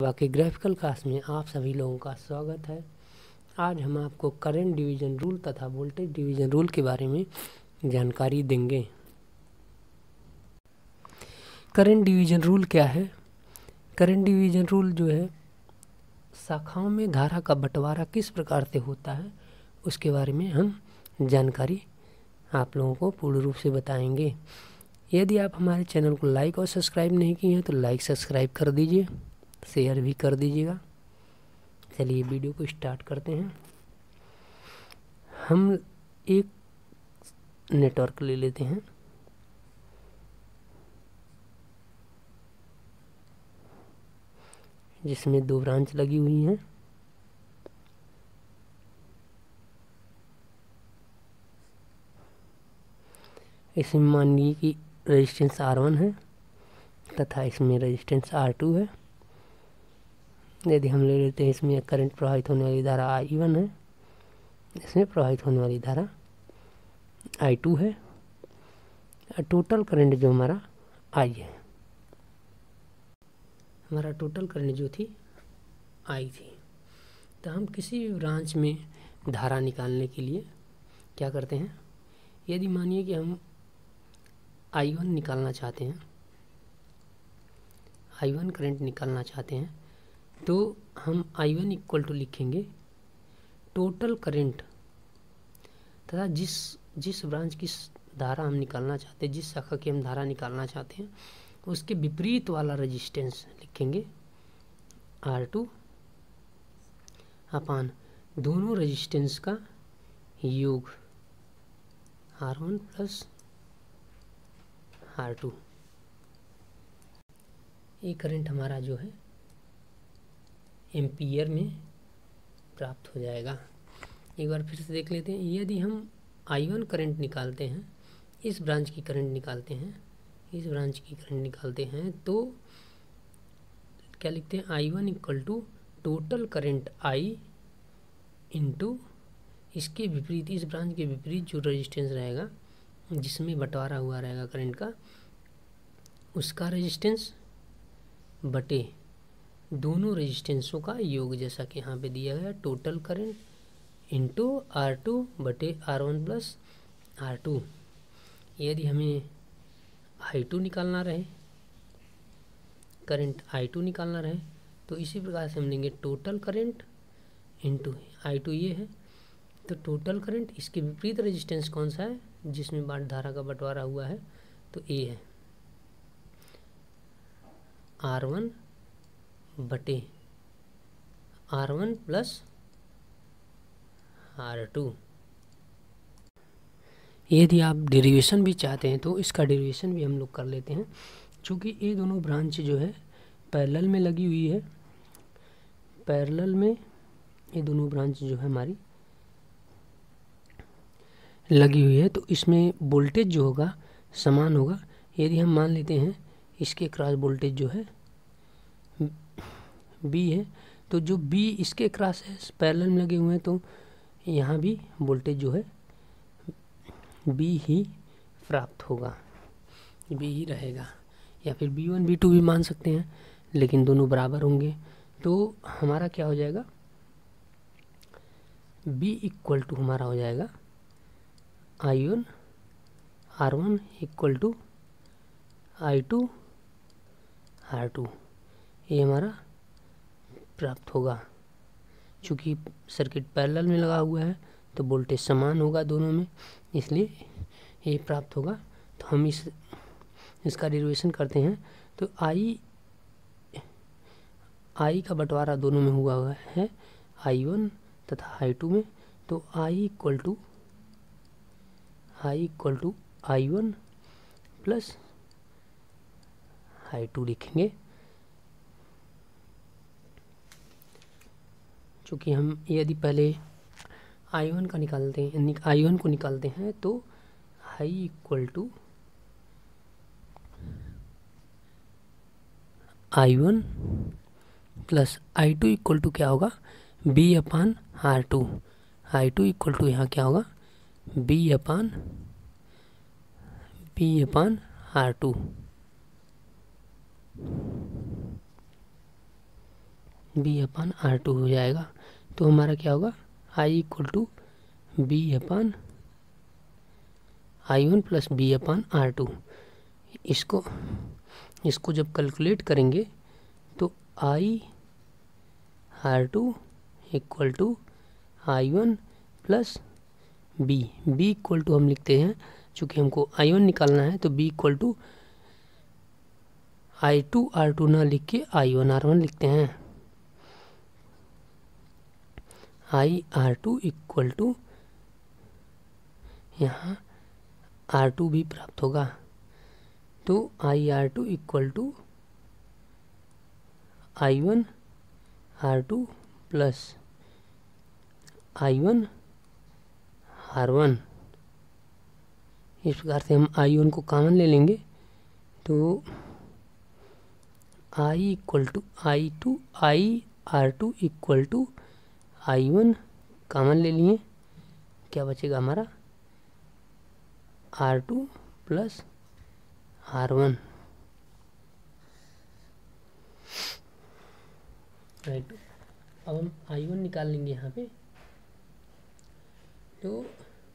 बाकी graphical class में आप सभी लोगों का स्वागत है। आज हम आपको करंट डिवीजन रूल तथा वोल्टेज डिवीजन रूल के बारे में जानकारी देंगे। करंट डिवीजन रूल क्या है? करंट डिवीजन रूल जो है शाखाओं में धारा का बंटवारा किस प्रकार से होता है उसके बारे में हम जानकारी आप लोगों को पूर्ण रूप से बताएंगे। यदि आप हमारे चैनल को लाइक और सब्सक्राइब नहीं किए हैं तो लाइक सब्सक्राइब कर दीजिए, शेयर भी कर दीजिएगा। चलिए वीडियो को स्टार्ट करते हैं। हम एक नेटवर्क ले लेते हैं। जिसमें 2 ब्रांच लगी हुई हैं। इसमें मानिए कि रेजिस्टेंस R1 है तथा इसमें रेजिस्टेंस R2 है। यदि हम ले लेते हैं इसमें करंट प्रवाहित होने वाली धारा I1 है, इसमें प्रवाहित होने वाली धारा I2 है। टोटल करंट जो हमारा I है, हमारा टोटल करंट जो थी I थी। तो हम किसी भी ब्रांच में धारा निकालने के लिए क्या करते हैं, यदि मानिए कि हम I1 निकालना चाहते हैं, I1 करंट निकालना चाहते हैं, तो हम I1 इक्वल टू लिखेंगे टोटल करंट तथा जिस ब्रांच की धारा हम निकालना चाहते हैं, जिस शाखा की हम धारा निकालना चाहते हैं उसके विपरीत वाला रेजिस्टेंस लिखेंगे R2 अपान दोनों रेजिस्टेंस का योग R1 प्लस R2। ये करंट हमारा जो है एम्पियर में प्राप्त हो जाएगा। एक बार फिर से देख लेते हैं। यदि हम I1 करंट निकालते हैं, इस ब्रांच की करंट निकालते हैं, इस ब्रांच की करंट निकालते हैं तो क्या लिखते हैं, I1 equal to total current I into इसके विपरीत, इस ब्रांच के विपरीत जो रेजिस्टेंस रहेगा जिसमें बंटवारा हुआ रहेगा करंट का, उसका रेजिस्टेंस बटे दोनों रेजिस्टेंसों का योग, जैसा कि यहाँ पे दिया गया टोटल करंट इंटू R2 बटे R1 प्लस R2। यदि हमें I2 निकालना रहे, करंट I2 निकालना रहे तो इसी प्रकार से हम लेंगे टोटल करंट इंटू I2 ये है, तो टोटल करंट इसके विपरीत रेजिस्टेंस कौन सा है जिसमें बाट धारा का बंटवारा हुआ है, तो A है R1 बटे R1 प्लस R2। यदि आप डेरिवेशन भी चाहते हैं तो इसका डेरिवेशन भी हम लोग कर लेते हैं। चूँकि ये दोनों ब्रांच जो है पैरेलल में लगी हुई है, पैरेलल में ये दोनों ब्रांच जो है हमारी लगी हुई है, तो इसमें वोल्टेज जो होगा समान होगा। यदि हम मान लेते हैं इसके क्रॉस वोल्टेज जो है B है, तो जो B इसके क्रॉस है पैरेलल में लगे हुए हैं, तो यहाँ भी वोल्टेज जो है B ही प्राप्त होगा, B ही रहेगा। या फिर B1 B2 भी मान सकते हैं, लेकिन दोनों बराबर होंगे। तो हमारा क्या हो जाएगा, B इक्वल टू हमारा हो जाएगा I1 R1 equal to I2 R2। ये हमारा प्राप्त होगा। चूँकि सर्किट पैरेलल में लगा हुआ है तो वोल्टेज समान होगा दोनों में, इसलिए ये प्राप्त होगा। तो हम इसका डेरिवेशन करते हैं तो I का बंटवारा दोनों में हुआ है, I1 तथा I2 में, तो I equal to I1 plus I2 लिखेंगे। चूँकि हम यदि पहले I1 का निकालते हैं, I1 को निकालते हैं, तो I equal to I1 plus I2 equal to क्या होगा, B upon R2। I2 equal to यहाँ क्या होगा, B अपान R2। B/R2 हो जाएगा। तो हमारा क्या होगा, I = B/I1 प्लस B/R2। इसको जब कैलकुलेट करेंगे तो I/R2 = I1 plus B equal to हम लिखते हैं, चूँकि हमको I1 निकालना है तो B = I2 R2 ना लिख के I1 R1 लिखते हैं। I/R2 = यहाँ R2 भी प्राप्त होगा, तो I/R2 = I1 R2 plus I1 R1। इस प्रकार से हम I1 को कॉमन ले लेंगे तो I/R2 = I1 कॉमन ले लिए, क्या बचेगा हमारा R2 प्लस R1। राइट, अब हम I1 निकाल लेंगे यहाँ पे। तो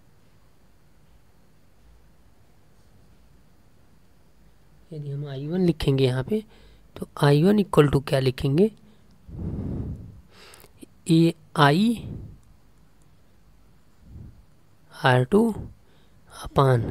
यदि हम I1 लिखेंगे यहाँ पे तो I1 = क्या लिखेंगे, I/R2 अपान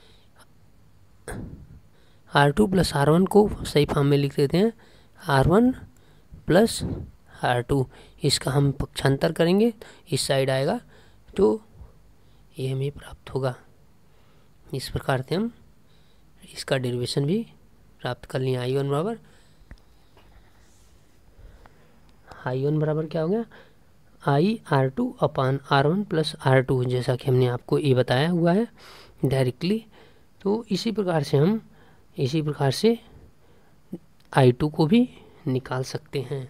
R2 प्लस R1 को सही फॉर्म में लिख देते हैं R1 प्लस R2। इसका हम पक्षांतर करेंगे, इस साइड आएगा तो ये हमें प्राप्त होगा। इस प्रकार से हम इसका डेरिवेशन भी प्राप्त कर लिए। I1 बराबर क्या हो गया, I/R2 अपान R1 प्लस R2, जैसा कि हमने आपको ये बताया हुआ है डायरेक्टली। तो इसी प्रकार से I2 को भी निकाल सकते हैं।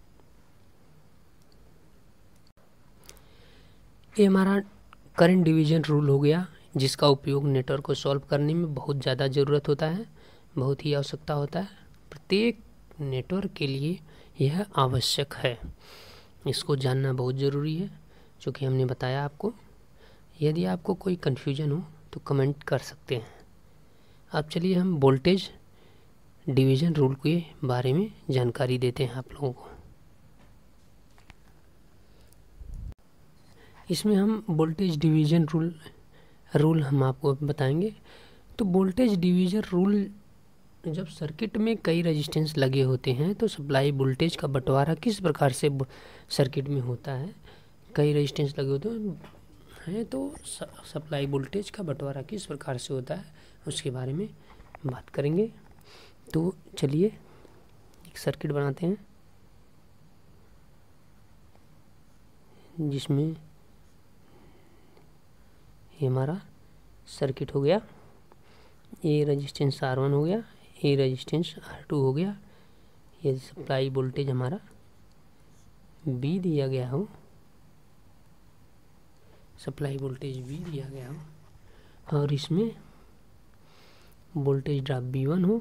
ये हमारा करंट डिवीजन रूल हो गया, जिसका उपयोग नेटवर्क को सॉल्व करने में बहुत ज़्यादा ज़रूरत होता है, बहुत ही आवश्यकता होता है। प्रत्येक नेटवर्क के लिए यह आवश्यक है, इसको जानना बहुत ज़रूरी है, क्योंकि हमने बताया आपको। यदि आपको कोई कन्फ्यूजन हो तो कमेंट कर सकते हैं। अब चलिए हम वोल्टेज डिवीज़न रूल के बारे में जानकारी देते हैं आप लोगों को। इसमें हम वोल्टेज डिवीज़न रूल हम आपको बताएंगे। तो वोल्टेज डिवीज़न रूल, जब सर्किट में कई रेजिस्टेंस लगे होते हैं तो सप्लाई वोल्टेज का बंटवारा किस प्रकार से सर्किट में होता है। कई रेजिस्टेंस लगे होते हैं तो सप्लाई वोल्टेज का बंटवारा किस प्रकार से होता है, उसके बारे में बात करेंगे। तो चलिए एक सर्किट बनाते हैं, जिसमें ये हमारा सर्किट हो गया। ये रेजिस्टेंस R1 हो गया, ये रेजिस्टेंस R2 हो गया। ये सप्लाई वोल्टेज हमारा B दिया गया हो, सप्लाई वोल्टेज B दिया गया हो, और इसमें वोल्टेज ड्रॉप B1 हो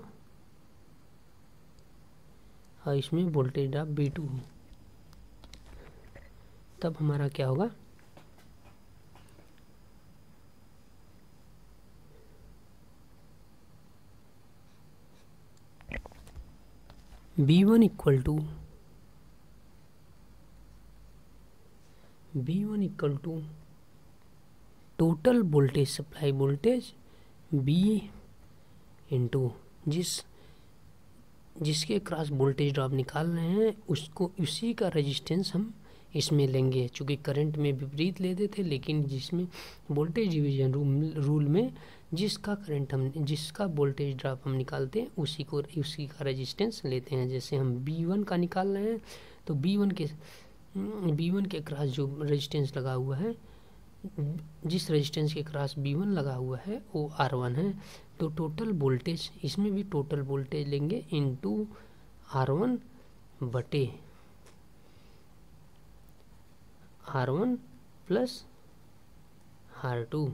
और इसमें वोल्टेज ड्रॉप B2 हो। तब हमारा क्या होगा, B1 = total voltage, supply voltage B into जिसके क्रॉस वोल्टेज ड्रॉप निकाल रहे हैं उसको, उसी का रेजिस्टेंस हम इसमें लेंगे। चूँकि करंट में विपरीत लेते थे, लेकिन जिसमें वोल्टेज डिवीजन रूल में जिसका वोल्टेज ड्रॉप हम निकालते हैं उसी का रेजिस्टेंस लेते हैं। जैसे हम B1 का निकाल रहे हैं तो B1 के क्रॉस जो रेजिस्टेंस लगा हुआ है, जिस रेजिस्टेंस के क्रॉस B1 लगा हुआ है वो R1 है। तो टोटल वोल्टेज, इसमें भी टोटल वोल्टेज लेंगे इनटू R1 बटे R1 प्लस R2।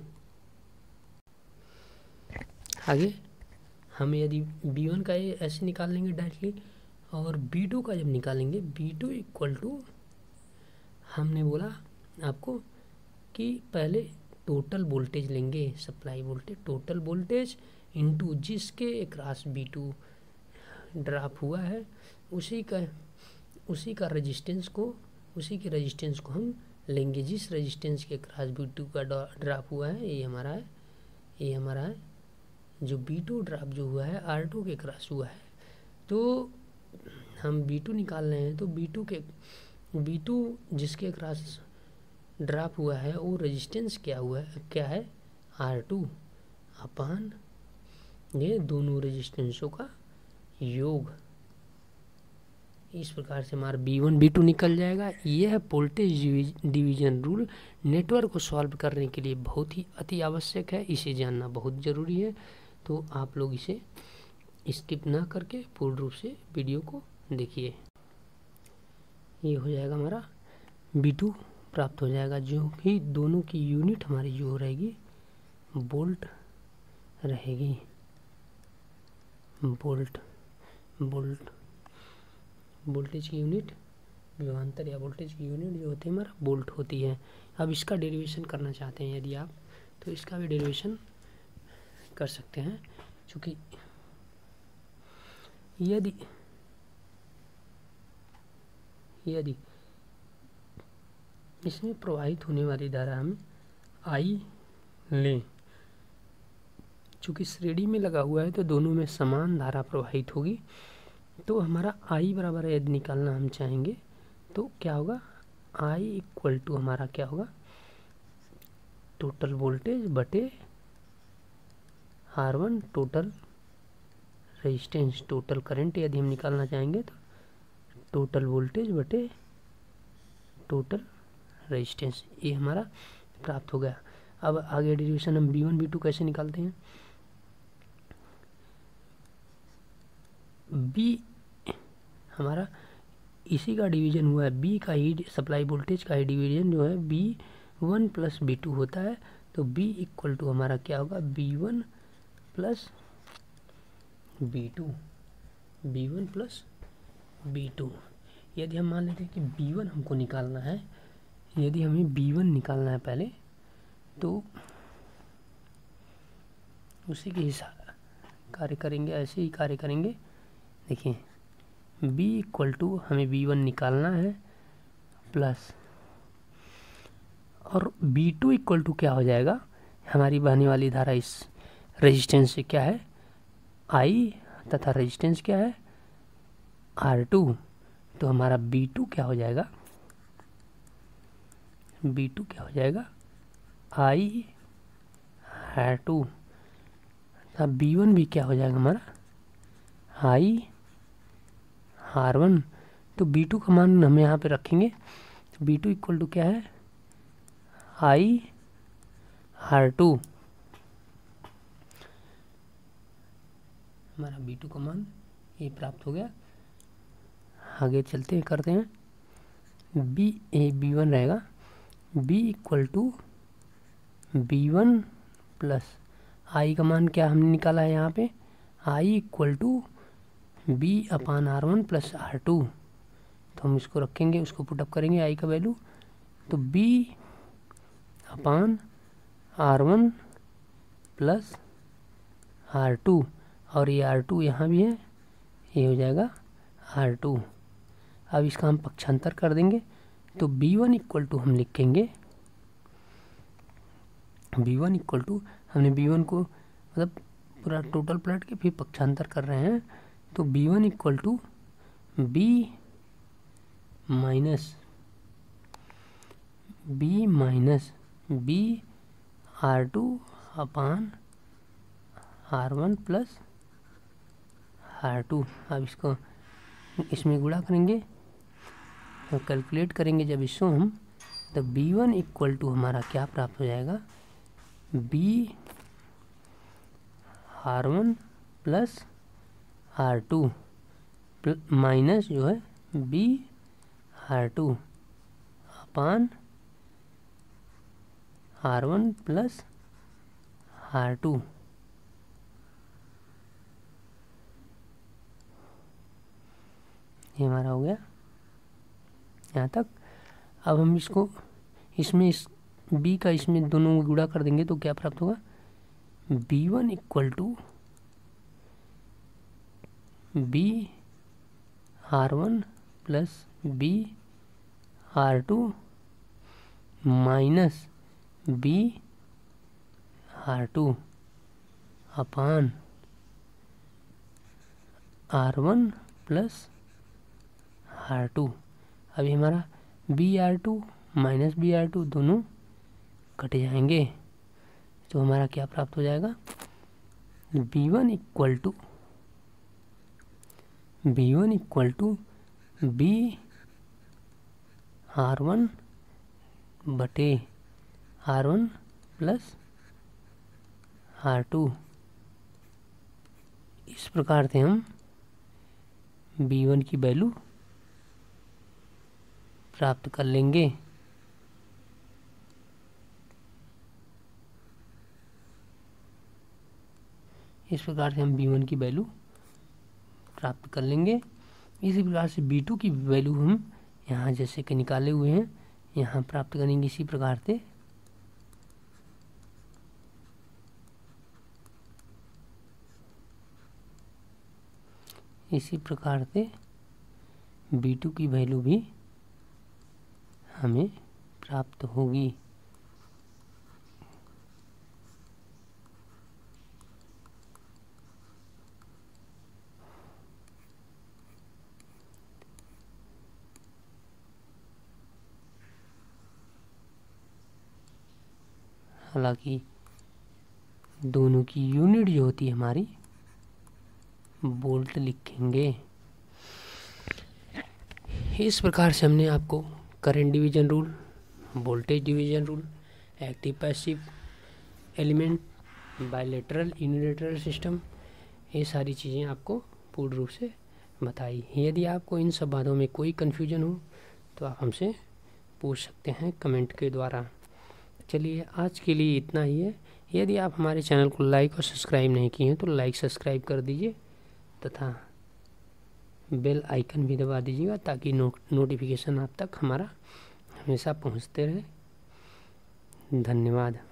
आगे हम यदि B1 का ये ऐसे निकाल लेंगे डायरेक्टली, और B2 का जब निकालेंगे, B2 इक्वल टू, हमने बोला आपको कि पहले टोटल वोल्टेज लेंगे, supply voltage, total voltage into जिसके अक्रॉस B2 ड्रॉप हुआ है उसी का रेजिस्टेंस को, उसी के रेजिस्टेंस को हम लेंगे। जिस रेजिस्टेंस के अक्रॉस B2 का ड्रॉप हुआ है ये हमारा है, ये हमारा है जो B2 ड्रॉप जो हुआ है R2 के अक्रॉस हुआ है। तो हम B2 निकाल रहे हैं, तो B2 जिसके अक्रॉस ड्रॉप हुआ है वो रेजिस्टेंस क्या हुआ है, क्या है, R2 अपान ये दोनों रेजिस्टेंसों का योग। इस प्रकार से हमारा B1 B2 निकल जाएगा। यह वोल्टेज डिवीजन रूल नेटवर्क को सॉल्व करने के लिए बहुत ही अति आवश्यक है, इसे जानना बहुत ज़रूरी है। तो आप लोग इसे स्किप ना करके पूर्ण रूप से वीडियो को देखिए। ये हो जाएगा हमारा B2 प्राप्त हो जाएगा, जो कि दोनों की यूनिट हमारी जो रहेगी वोल्ट रहेगी, वोल्टेज की यूनिट, विभवांतर या वोल्टेज की यूनिट जो होती है हमारा वोल्ट होती है। अब इसका डेरिवेशन करना चाहते हैं यदि आप, तो इसका भी डेरिवेशन कर सकते हैं, क्योंकि यदि इसमें प्रवाहित होने वाली धारा हम I लें, चूँकि श्रेणी में लगा हुआ है तो दोनों में समान धारा प्रवाहित होगी। तो हमारा I बराबर है, यदि निकालना हम चाहेंगे तो क्या होगा, I इक्वल टू हमारा क्या होगा, टोटल वोल्टेज बटे R1 total resistance, total current यदि हम निकालना चाहेंगे तो टोटल वोल्टेज बटे टोटल रेजिस्टेंस, ये हमारा प्राप्त हो गया। अब आगे डेरिवेशन हम B1 B2 कैसे निकालते हैं। B हमारा इसी का डिवीजन हुआ है, B का ही सप्लाई वोल्टेज का ही डिवीजन जो है B1 प्लस B2 होता है। तो B इक्वल टू हमारा क्या होगा, B1 plus B2, B1 plus B2। यदि हम मान लेते हैं कि B1 हमको निकालना है, यदि हमें B1 निकालना है पहले, तो उसी के हिसाब कार्य करेंगे, ऐसे ही कार्य करेंगे। देखिए B इक्वल टू हमें B1 निकालना है प्लस, और B2 इक्वल टू क्या हो जाएगा, हमारी बहने वाली धारा इस रेजिस्टेंस से क्या है I, तथा रेजिस्टेंस क्या है R2। तो हमारा B2 क्या हो जाएगा, B2 क्या हो जाएगा I R2, तथा B1 भी क्या हो जाएगा हमारा I R1। तो B2 का मान हम यहाँ पे रखेंगे, तो B2 इक्वल टू क्या है I R2, हमारा B2 का मान ये प्राप्त हो गया। आगे चलते हैं, करते हैं B1 रहेगा, B equal to B1 plus I का मान क्या हमने निकाला है यहाँ पे, I equal to B upon R1 plus R2। तो हम इसको रखेंगे, उसको पुटअप करेंगे I का वैल्यू, तो B upon R1 plus R2, और ये R2 यहाँ भी है, ये हो जाएगा R2। अब इसका हम पक्षांतर कर देंगे, तो B1 इक्वल टू हम लिखेंगे, B1 इक्वल टू, हमने B1 को मतलब पूरा टोटल पलट के फिर पक्षांतर कर रहे हैं, तो B1 equal to B minus B R2 upon R1 plus R2। अब इसको इसमें गुणा करेंगे और कैलकुलेट करेंगे जब इसको हम, तो B1 इक्वल टू हमारा क्या प्राप्त हो जाएगा, B R1 plus R2 minus जो है B R2 upon R1 plus R2। ये हमारा हो गया यहाँ तक। अब हम इसको इसमें इस b का इसमें दोनों को गुणा कर देंगे तो क्या प्राप्त होगा, b1 equal to b r1 plus b r2 minus b r2 upon r1 plus r2। अभी हमारा br2 माइनस br2 दोनों कट जाएंगे तो हमारा क्या प्राप्त हो जाएगा, b1 equal to b r1 बटे r1 प्लस r2। इस प्रकार से हम b1 की वैल्यू प्राप्त कर लेंगे। इस प्रकार से हम b1 की वैल्यू प्राप्त कर लेंगे। इसी प्रकार से b2 की वैल्यू हम यहाँ जैसे कि निकाले हुए हैं यहाँ प्राप्त करेंगे इसी प्रकार से। इसी प्रकार से b2 की वैल्यू भी हमें प्राप्त होगी। हालांकि दोनों की यूनिट जो होती है हमारी वोल्ट लिखेंगे। इस प्रकार से हमने आपको current division rule, voltage division rule, active passive element, bilateral unilateral system, ये सारी चीज़ें आपको पूर्ण रूप से बताई। यदि आपको इन सब बातों में कोई कन्फ्यूजन हो तो आप हमसे पूछ सकते हैं कमेंट के द्वारा। चलिए आज के लिए इतना ही है। यदि आप हमारे चैनल को लाइक और सब्सक्राइब नहीं किए हैं तो लाइक सब्सक्राइब कर दीजिए तथा बेल आइकन भी दबा दीजिएगा ताकि नोटिफिकेशन आप तक हमारा हमेशा पहुंचते रहे। धन्यवाद।